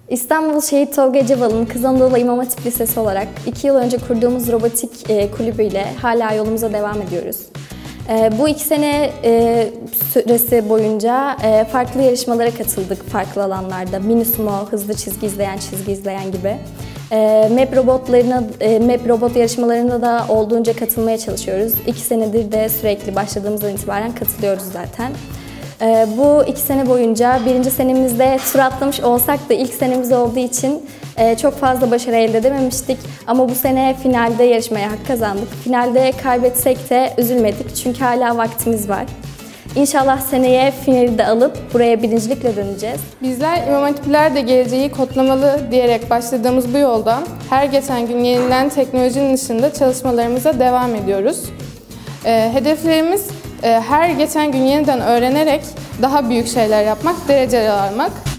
İstanbul Şehit Tolga Ecevalı'nın Kız Anadolu İmam Hatip Lisesi olarak 2 yıl önce kurduğumuz robotik kulübüyle hala yolumuza devam ediyoruz. Bu 2 sene süresi boyunca farklı yarışmalara katıldık farklı alanlarda. Mini sumo, hızlı çizgi izleyen gibi. MEP robot yarışmalarına da olduğunca katılmaya çalışıyoruz. 2 senedir de sürekli başladığımızdan itibaren katılıyoruz zaten. Bu 2 sene boyunca 1. senemizde tur atlamış olsak da ilk senemiz olduğu için çok fazla başarı elde edememiştik. Ama bu sene finalde yarışmaya hak kazandık. Finalde kaybetsek de üzülmedik çünkü hala vaktimiz var. İnşallah seneye finali de alıp buraya birincilikle döneceğiz. Bizler İmam Hatipler de geleceği kodlamalı diyerek başladığımız bu yolda her geçen gün yenilen teknolojinin dışında çalışmalarımıza devam ediyoruz. Hedeflerimiz her geçen gün yeniden öğrenerek daha büyük şeyler yapmak, dereceler almak.